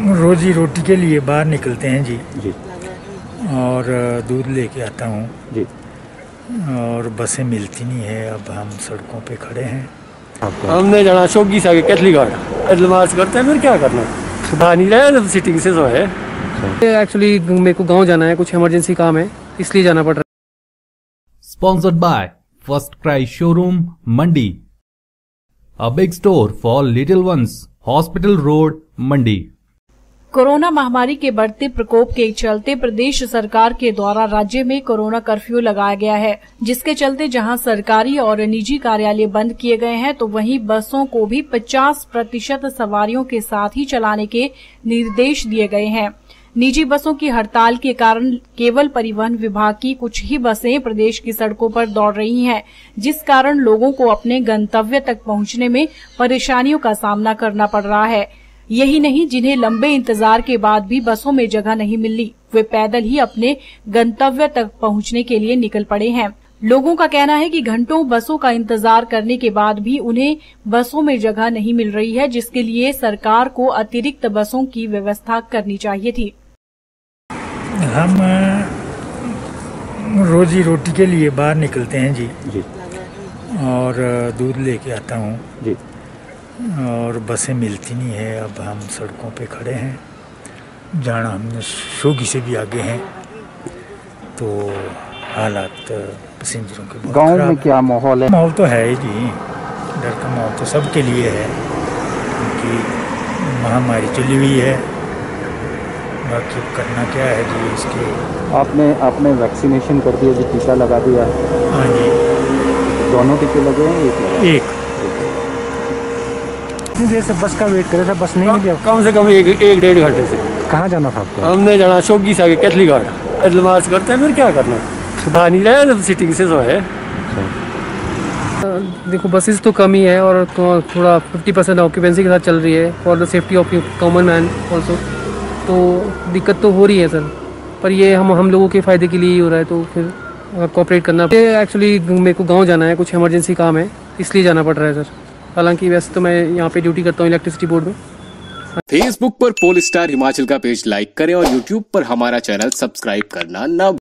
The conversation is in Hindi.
रोजी रोटी के लिए बाहर निकलते हैं जी। जी। और दूध लेके आता हूँ जी। और बसें मिलती नहीं है, अब हम सड़कों पे खड़े हैं। हमने जाना शोगी से आगे कैथली घाट पैदल मार्च करते हैं, फिर क्या करना, सुबह नहीं रहे तो सिटिंग से जो है। एक्चुअली मेरे को गांव जाना है, कुछ इमरजेंसी काम है, इसलिए जाना पड़ रहा है। Sponsored by first cry showroom Mandi, a big store for little ones, hospital road Mandi. Corona महामारी के बढ़ते प्रकोप के चलते प्रदेश सरकार के द्वारा राज्य में कोरोना कर्फ्यू लगाया गया है, जिसके चलते जहां सरकारी और निजी कार्यालय बंद किए गए हैं तो वहीं बसों को भी 50% सवारियों के साथ ही चलाने के निर्देश दिए गए हैं। निजी बसों की हड़ताल के कारण केवल परिवहन विभाग की कुछ ही बसें प्रदेश की सड़कों पर दौड़ रही हैं, जिस कारण लोगों को अपने गंतव्य तक पहुंचने में परेशानियों का सामना करना पड़ रहा है। यही नहीं, जिन्हें लंबे इंतजार के बाद भी बसों में जगह नहीं मिली, वे पैदल ही अपने गंतव्य तक पहुंचने के लिए निकल पड़े हैं। लोगों का कहना है कि घंटों बसों का इंतजार करने के बाद भी उन्हें बसों में जगह नहीं मिल रही है, जिसके लिए सरकार को अतिरिक्त बसों की व्यवस्था करनी चाहिए थी। हम रोजी रोटी के लिए बाहर निकलते हैं जी। जी। और दूध लेके आता हूँ जी। और बसें मिलती नहीं है, अब हम सड़कों पे खड़े हैं। जाना हमने शोगी से भी आगे हैं, तो हालात पैसेंजरों के बहुत गांव में क्या माहौल है? माहौल तो है ही जी, डर का माहौल तो सबके लिए है, क्योंकि महामारी चली हुई है। बाकी करना क्या है जी इसके। आपने वैक्सीनेशन कर दिया जी, टीका लगा दिया? हाँ जी। दोनों टीके लगे हैं? एक। इतनी देर से बस का वेट करे था, बस नहीं मिली। कम से कम एक 1.5 घंटे से। कहाँ जाना था आपको? हमने जाना शोगी से आगे कैथली घाट पैदल मार्च करते हैं, फिर क्या करना, सुबह नहीं रहे तो सिटिंग से जो है। देखो बसेस तो कम ही है और तो थोड़ा 50% ऑक्यूपेंसी के साथ चल रही है for the safety of common man also, तो दिक्कत तो हो रही है सर, पर ये हम लोगों के फ़ायदे के लिए ही हो रहा है, तो फिर कोऑपरेट करना। एक्चुअली मेरे को गांव जाना है, कुछ इमरजेंसी काम है, इसलिए जाना पड़ रहा है सर। हालांकि वैसे तो मैं यहाँ पे ड्यूटी करता हूँ इलेक्ट्रिसिटी बोर्ड में। फेसबुक पर पोल स्टार हिमाचल का पेज लाइक करें और यूट्यूब पर हमारा चैनल सब्सक्राइब करना ना